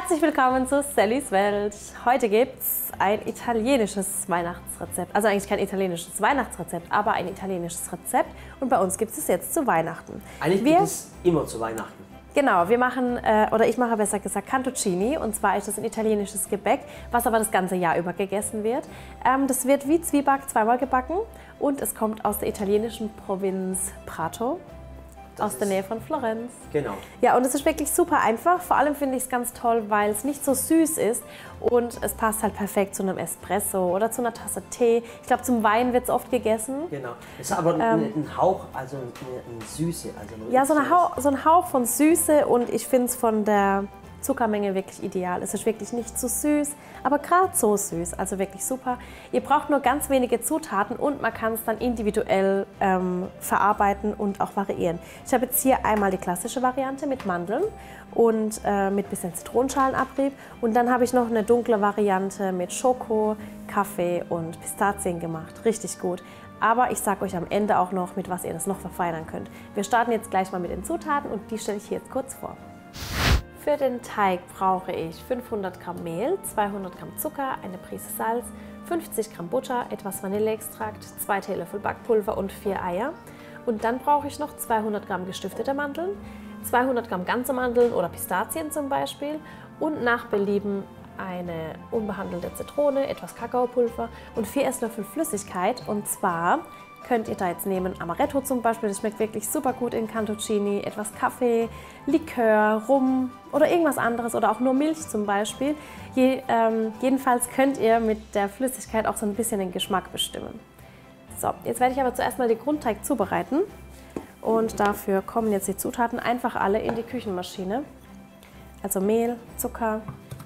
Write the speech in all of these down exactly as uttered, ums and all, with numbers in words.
Herzlich willkommen zu Sallys Welt. Heute gibt es ein italienisches Weihnachtsrezept. Also eigentlich kein italienisches Weihnachtsrezept, aber ein italienisches Rezept. Und bei uns gibt es jetzt zu Weihnachten. Eigentlich wir, gibt es immer zu Weihnachten. Genau, wir machen, äh, oder ich mache besser gesagt Cantuccini. Und zwar ist das ein italienisches Gebäck, was aber das ganze Jahr über gegessen wird. Ähm, das wird wie Zwieback zweimal gebacken und es kommt aus der italienischen Provinz Prato. Das aus der Nähe von Florenz. Genau. Ja, und es ist wirklich super einfach. Vor allem finde ich es ganz toll, weil es nicht so süß ist und es passt halt perfekt zu einem Espresso oder zu einer Tasse Tee. Ich glaube, zum Wein wird es oft gegessen. Genau. Es ist aber ähm, ein Hauch, also eine, eine Süße. Also ja, so, eine Hauch, so ein Hauch von Süße und ich finde es von der Zuckermenge wirklich ideal. Es ist wirklich nicht zu süß, aber gerade so süß, also wirklich super. Ihr braucht nur ganz wenige Zutaten und man kann es dann individuell ähm, verarbeiten und auch variieren. Ich habe jetzt hier einmal die klassische Variante mit Mandeln und äh, mit bisschen Zitronenschalenabrieb und dann habe ich noch eine dunkle Variante mit Schoko, Kaffee und Pistazien gemacht. Richtig gut. Aber ich sage euch am Ende auch noch, mit was ihr das noch verfeinern könnt. Wir starten jetzt gleich mal mit den Zutaten und die stelle ich hier jetzt kurz vor. Für den Teig brauche ich fünfhundert Gramm Mehl, zweihundert Gramm Zucker, eine Prise Salz, fünfzig Gramm Butter, etwas Vanilleextrakt, zwei Teelöffel Backpulver und vier Eier. Und dann brauche ich noch zweihundert Gramm gestiftete Mandeln, zweihundert Gramm ganze Mandeln oder Pistazien zum Beispiel und nach Belieben eine unbehandelte Zitrone, etwas Kakaopulver und vier Esslöffel Flüssigkeit. Und zwar könnt ihr da jetzt nehmen Amaretto zum Beispiel, das schmeckt wirklich super gut in Cantuccini, etwas Kaffee, Likör, Rum oder irgendwas anderes oder auch nur Milch zum Beispiel. Je, ähm, jedenfalls könnt ihr mit der Flüssigkeit auch so ein bisschen den Geschmack bestimmen. So, jetzt werde ich aber zuerst mal den Grundteig zubereiten und dafür kommen jetzt die Zutaten einfach alle in die Küchenmaschine. Also Mehl, Zucker,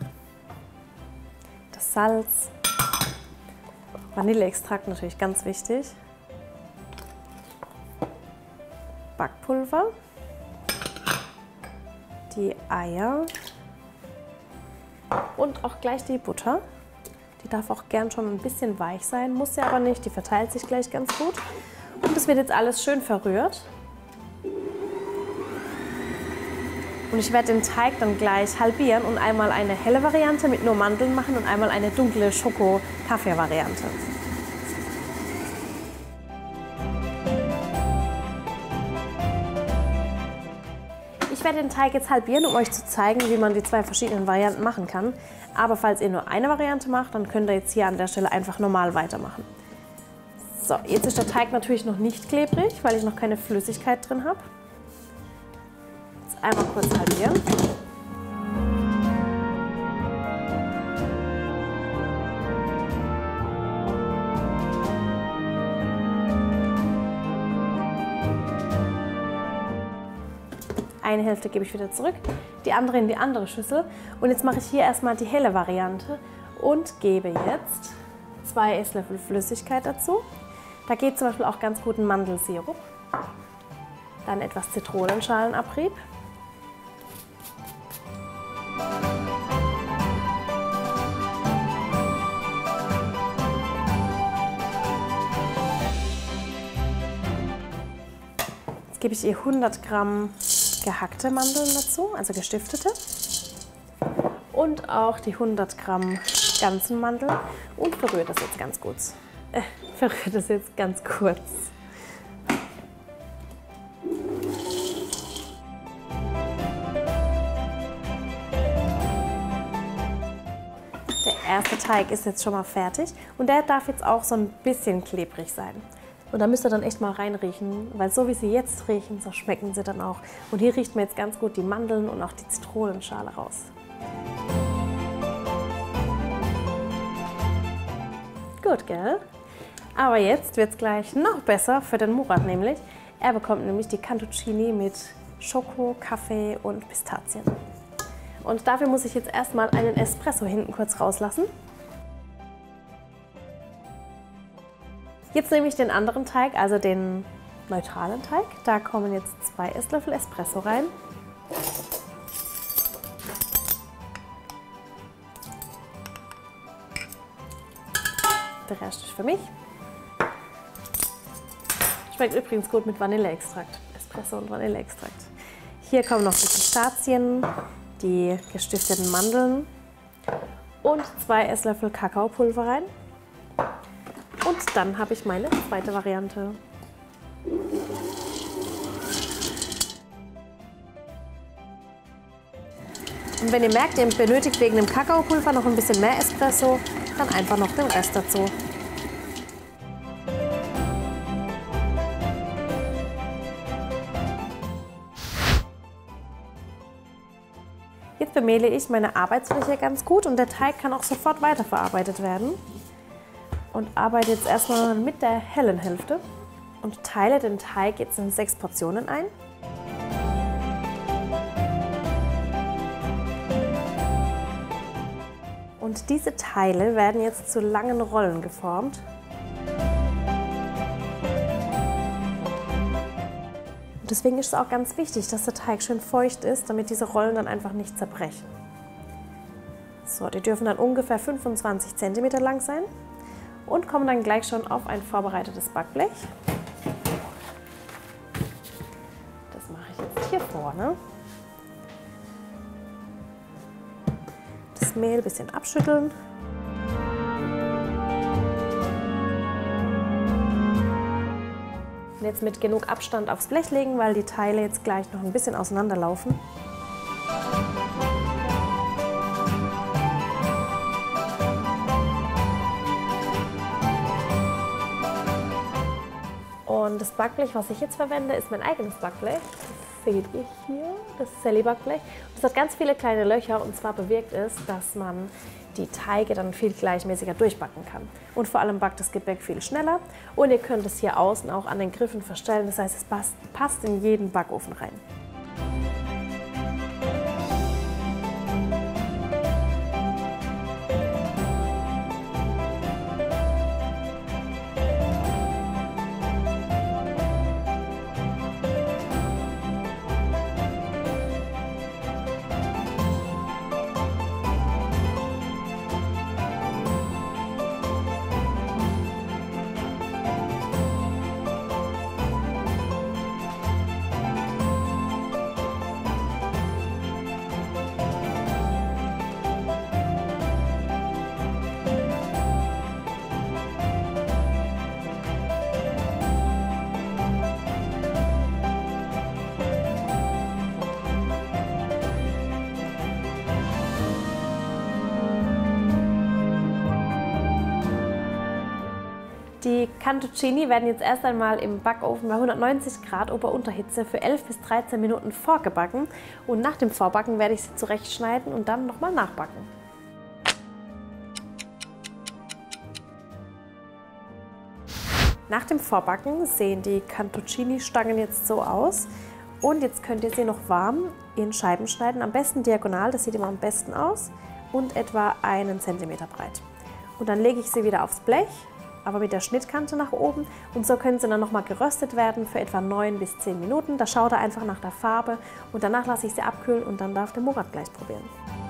das Salz, Vanilleextrakt natürlich ganz wichtig. Backpulver, die Eier und auch gleich die Butter. Die darf auch gern schon ein bisschen weich sein, muss sie aber nicht, die verteilt sich gleich ganz gut. Und das wird jetzt alles schön verrührt. Und ich werde den Teig dann gleich halbieren und einmal eine helle Variante mit nur Mandeln machen und einmal eine dunkle Schoko-Kaffee-Variante. Ich werde den Teig jetzt halbieren, um euch zu zeigen, wie man die zwei verschiedenen Varianten machen kann. Aber falls ihr nur eine Variante macht, dann könnt ihr jetzt hier an der Stelle einfach normal weitermachen. So, jetzt ist der Teig natürlich noch nicht klebrig, weil ich noch keine Flüssigkeit drin habe. Jetzt einmal kurz halbieren. Eine Hälfte gebe ich wieder zurück, die andere in die andere Schüssel. Und jetzt mache ich hier erstmal die helle Variante und gebe jetzt zwei Esslöffel Flüssigkeit dazu. Da geht zum Beispiel auch ganz gut ein Mandelsirup. Dann etwas Zitronenschalenabrieb. Jetzt gebe ich hier hundert Gramm gehackte Mandeln dazu, also gestiftete. Und auch die hundert Gramm ganzen Mandeln und verrührt das jetzt ganz gut. Äh, verrührt das jetzt ganz kurz. Der erste Teig ist jetzt schon mal fertig und der darf jetzt auch so ein bisschen klebrig sein. Und da müsst ihr dann echt mal reinriechen, weil so wie sie jetzt riechen, so schmecken sie dann auch. Und hier riecht man jetzt ganz gut die Mandeln und auch die Zitronenschale raus. Gut, gell? Aber jetzt wird es gleich noch besser für den Murat nämlich. Er bekommt nämlich die Cantuccini mit Schoko, Kaffee und Pistazien. Und dafür muss ich jetzt erstmal einen Espresso hinten kurz rauslassen. Jetzt nehme ich den anderen Teig, also den neutralen Teig. Da kommen jetzt zwei Esslöffel Espresso rein. Der Rest ist für mich. Schmeckt übrigens gut mit Vanilleextrakt. Espresso und Vanilleextrakt. Hier kommen noch die Pistazien, die gestifteten Mandeln und zwei Esslöffel Kakaopulver rein. Und dann habe ich meine zweite Variante. Und wenn ihr merkt, ihr benötigt wegen dem Kakaopulver noch ein bisschen mehr Espresso, dann einfach noch den Rest dazu. Jetzt bemehle ich meine Arbeitsfläche ganz gut und der Teig kann auch sofort weiterverarbeitet werden. Und arbeite jetzt erstmal mit der hellen Hälfte und teile den Teig jetzt in sechs Portionen ein. Und diese Teile werden jetzt zu langen Rollen geformt. Und deswegen ist es auch ganz wichtig, dass der Teig schön feucht ist, damit diese Rollen dann einfach nicht zerbrechen. So, die dürfen dann ungefähr fünfundzwanzig Zentimeter lang sein und kommen dann gleich schon auf ein vorbereitetes Backblech. Das mache ich jetzt hier vorne. Das Mehl ein bisschen abschütteln. Und jetzt mit genug Abstand aufs Blech legen, weil die Teile jetzt gleich noch ein bisschen auseinanderlaufen. Und das Backblech, was ich jetzt verwende, ist mein eigenes Backblech. Das seht ihr hier, das Sally-Backblech. Das hat ganz viele kleine Löcher und zwar bewirkt es, dass man die Teige dann viel gleichmäßiger durchbacken kann. Und vor allem backt das Gebäck viel schneller und ihr könnt es hier außen auch an den Griffen verstellen. Das heißt, es passt, passt in jeden Backofen rein. Die Cantuccini werden jetzt erst einmal im Backofen bei hundertneunzig Grad Ober-Unterhitze für elf bis dreizehn Minuten vorgebacken und nach dem Vorbacken werde ich sie zurechtschneiden und dann nochmal nachbacken. Nach dem Vorbacken sehen die Cantuccini-Stangen jetzt so aus und jetzt könnt ihr sie noch warm in Scheiben schneiden, am besten diagonal, das sieht immer am besten aus und etwa einen Zentimeter breit. Und dann lege ich sie wieder aufs Blech, aber mit der Schnittkante nach oben und so können sie dann nochmal geröstet werden für etwa neun bis zehn Minuten. Da schaut er einfach nach der Farbe und danach lasse ich sie abkühlen und dann darf der Murat gleich probieren.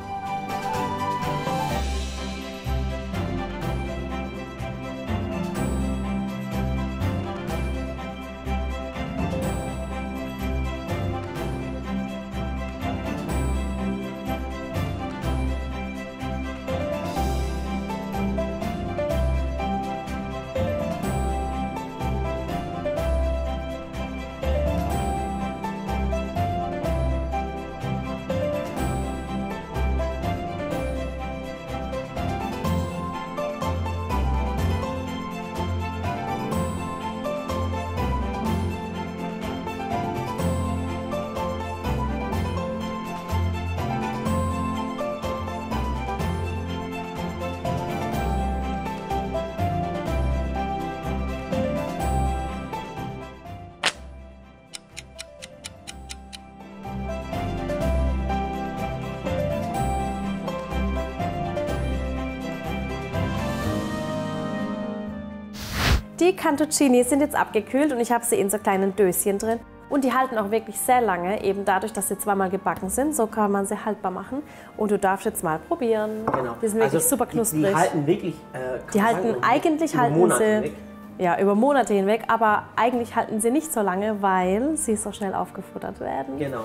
Die Cantuccini sind jetzt abgekühlt und ich habe sie in so kleinen Döschen drin. Und die halten auch wirklich sehr lange, eben dadurch, dass sie zweimal gebacken sind. So kann man sie haltbar machen. Und du darfst jetzt mal probieren. Genau. Die sind wirklich also super knusprig. Die, die halten wirklich, äh, die halten, sagen, eigentlich über halten Monate sie hinweg. Ja, über Monate hinweg, aber eigentlich halten sie nicht so lange, weil sie so schnell aufgefuttert werden. Genau.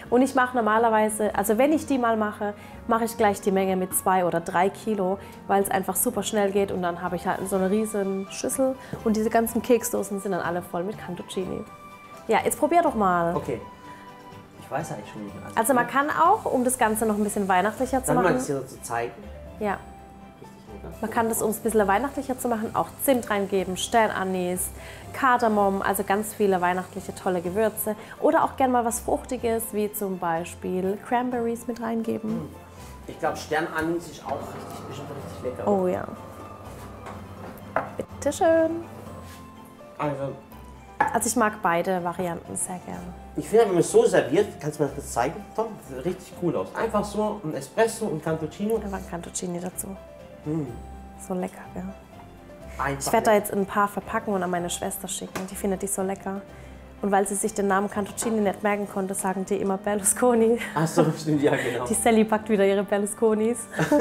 Und ich mache normalerweise, also wenn ich die mal mache, mache ich gleich die Menge mit zwei oder drei Kilo, weil es einfach super schnell geht und dann habe ich halt so eine riesen Schüssel und diese ganzen Keksdosen sind dann alle voll mit Cantuccini. Ja, jetzt probier doch mal. Okay. Ich weiß eigentlich schon nicht mehr. Also man kann auch, um das Ganze noch ein bisschen weihnachtlicher zu Dann mal machen. das hier zu zeigen. Ja. Richtig lecker. Man kann das, um es ein bisschen weihnachtlicher zu machen, auch Zimt reingeben, Sternanis, Kardamom, also ganz viele weihnachtliche tolle Gewürze. Oder auch gerne mal was Fruchtiges, wie zum Beispiel Cranberries mit reingeben. Ich glaube, Sternanis ist auch richtig, bestimmt richtig lecker. Oh ja. Bitteschön. Also, Also ich mag beide Varianten sehr gerne. ich finde, wenn man es so serviert, kannst du mir das zeigen, Tom? Das sieht richtig cool aus. Einfach so ein Espresso und Cantuccino. Einfach ein Cantuccini dazu. Mm. So lecker, ja. Einfach Ich werde da lecker. jetzt ein paar verpacken und an meine Schwester schicken. Die findet die so lecker. Und weil sie sich den Namen Cantuccini nicht merken konnte, sagen die immer Berlusconi. Ach so, stimmt, ja genau. Die Sally packt wieder ihre Berlusconis.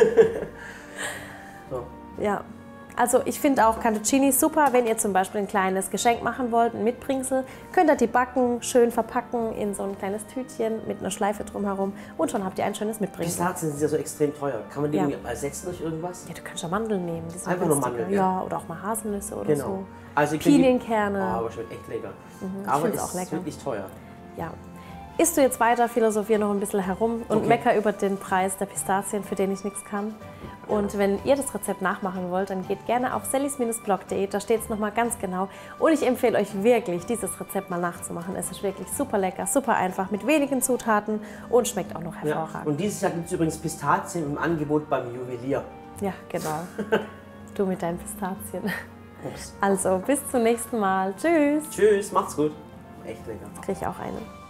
So. Ja. Also ich finde auch Cantuccini super, wenn ihr zum Beispiel ein kleines Geschenk machen wollt, ein Mitbringsel, könnt ihr die backen, schön verpacken in so ein kleines Tütchen mit einer Schleife drumherum und schon habt ihr ein schönes Mitbringsel. Pistazien sind ja so extrem teuer. Kann man die Ja. irgendwie ersetzen durch irgendwas? Ja, du kannst ja Mandeln nehmen. Die sind Einfach nur günstiger. Mandeln, ja. Ja, oder auch mal Haselnüsse oder Genau. so. Also ihr könnt die- Pinienkerne. Oh, aber schmeckt echt lecker. ich aber find's es auch ist lecker. wirklich teuer. Ja. Isst du jetzt weiter, philosophier noch ein bisschen herum und Okay. mecker über den Preis der Pistazien, für den ich nichts kann. Und wenn ihr das Rezept nachmachen wollt, dann geht gerne auf sallys Bindestrich blog punkt de, da steht es nochmal ganz genau. Und ich empfehle euch wirklich, dieses Rezept mal nachzumachen. Es ist wirklich super lecker, super einfach, mit wenigen Zutaten und schmeckt auch noch Ja. hervorragend. Und dieses Jahr gibt es übrigens Pistazien im Angebot beim Juwelier. Ja, genau. Du mit deinen Pistazien. Ups. Also, bis zum nächsten Mal. Tschüss. Tschüss, macht's gut. Echt lecker. Kriege ich auch eine.